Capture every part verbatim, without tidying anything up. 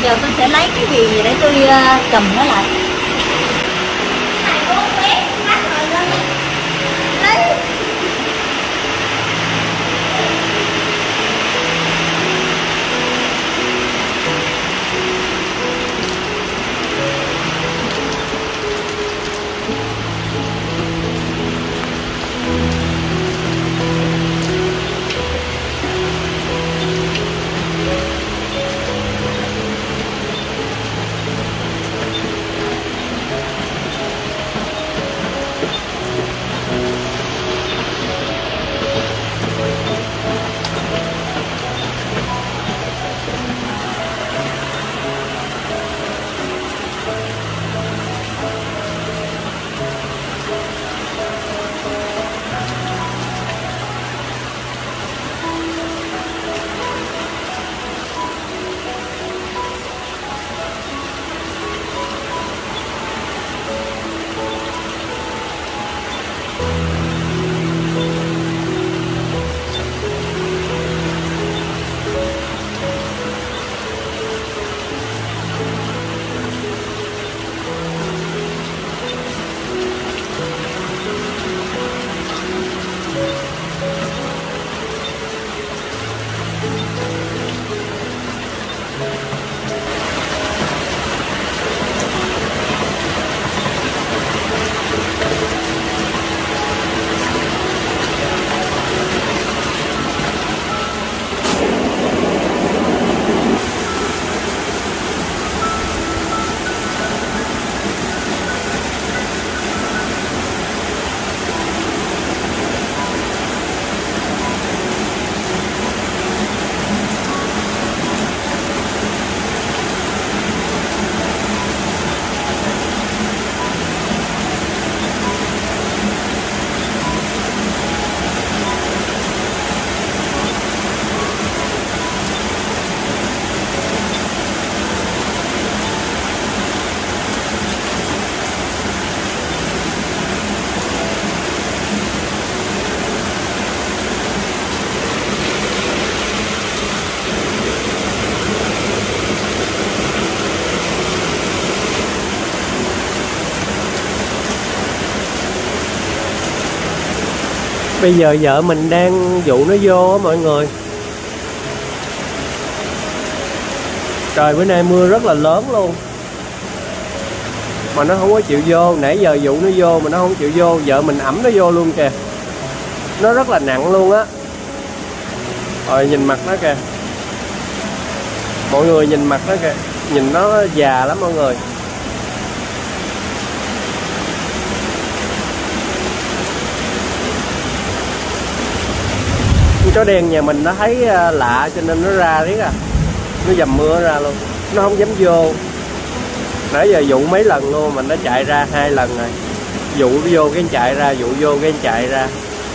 Giờ tôi sẽ lấy cái gì để tôi uh, cầm nó lại. Bây giờ vợ mình đang dụ nó vô á mọi người. Trời bữa nay mưa rất là lớn luôn, mà nó không có chịu vô. Nãy giờ dụ nó vô mà nó không chịu vô. Vợ mình ẵm nó vô luôn kìa. Nó rất là nặng luôn á. Rồi nhìn mặt nó kìa. Mọi người nhìn mặt nó kìa. Nhìn nó già lắm mọi người. Chó đen nhà mình nó thấy lạ cho nên nó ra riết à. Nó dầm mưa ra luôn. Nó không dám vô. Nãy giờ dụ mấy lần luôn mà nó chạy ra hai lần rồi. Dụ nó vô cái chạy ra, dụ vô cái chạy ra.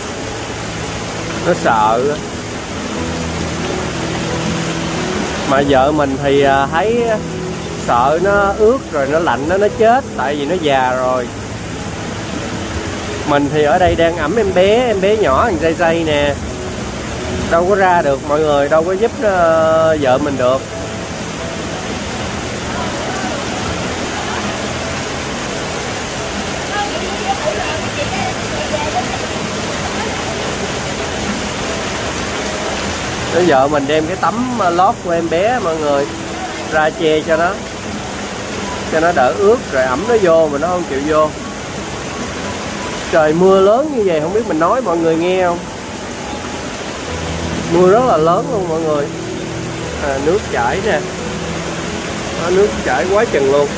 Nó sợ. Mà vợ mình thì thấy sợ nó ướt rồi nó lạnh nó nó chết. Tại vì nó già rồi. Mình thì ở đây đang ẵm em bé. Em bé nhỏ thằng dây dây nè. Đâu có ra được mọi người. Đâu có giúp uh, vợ mình được. Bây giờ mình đem cái tấm lót của em bé mọi người ra che cho nó, cho nó đỡ ướt. Rồi ẩm nó vô mà nó không chịu vô. Trời mưa lớn như vậy không biết mình nói mọi người nghe không. Mưa rất là lớn luôn mọi người. À, nước chảy nè. Đó, nước chảy quá chừng luôn.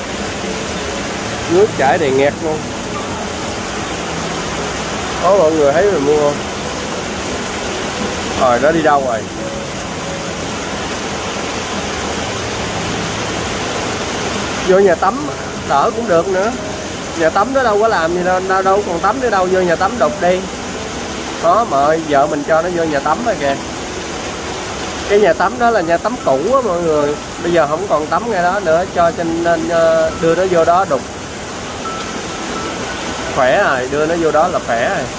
Nước chảy đầy nghẹt luôn. Có mọi người thấy mình mua không? Rồi nó đi đâu rồi? Vô nhà tắm đỡ cũng được nữa. Nhà tắm nó đâu có làm gì đâu, đâu, đâu còn tắm nữa đâu. Vô nhà tắm đục đi. Đó mà ơi, vợ mình cho nó vô nhà tắm rồi kìa. Cái nhà tắm đó là nhà tắm cũ á mọi người. Bây giờ không còn tắm ngay đó nữa. Cho cho nên đưa nó vô đó đục. Khỏe rồi, đưa nó vô đó là khỏe rồi.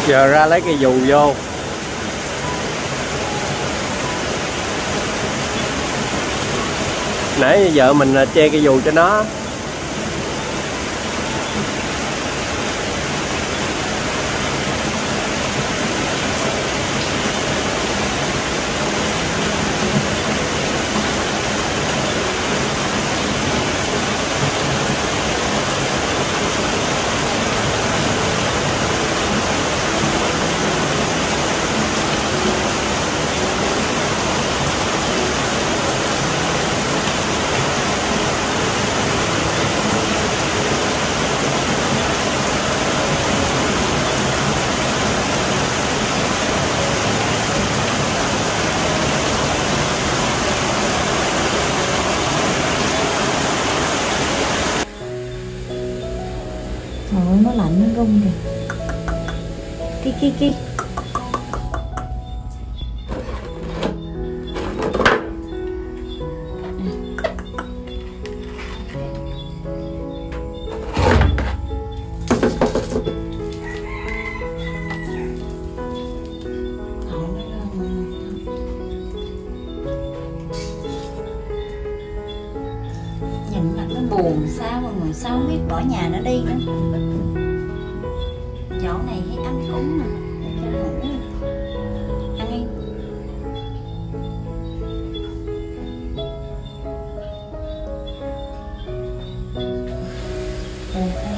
Giờ ra lấy cây dù vô. Nãy vợ mình che cây dù cho nó. Trời, nó lạnh nó rung kìa. Ki ki ki. Nhìn mặt nó buồn sao mà người sao không biết bỏ nhà nó đi nữa. Chỗ này thấy ấm cúng nè, cho nó ngủ. Ăn đi. Buồn em.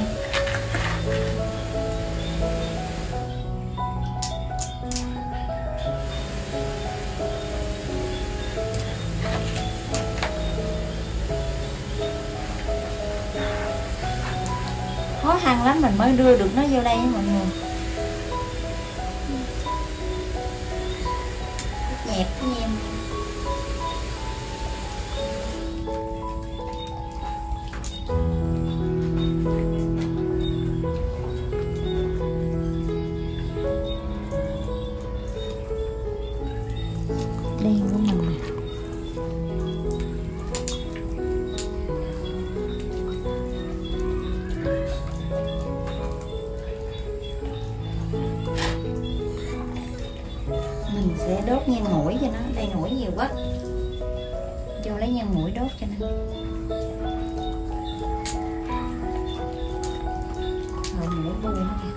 Khó khăn lắm mình mới đưa được nó vô đây với mọi người. Nhẹp với em. Đen của mình nè. Mình sẽ đốt nhang mũi cho nó, đây mũi nhiều quá, vô lấy nhang mũi đốt cho nó. Rồi mũi bu nó kìa.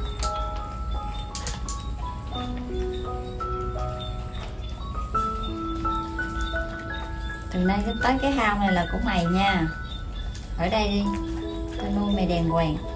Từ nay tới cái hao này là của mày nha, ở đây đi, tao nuôi mày đàng hoàng.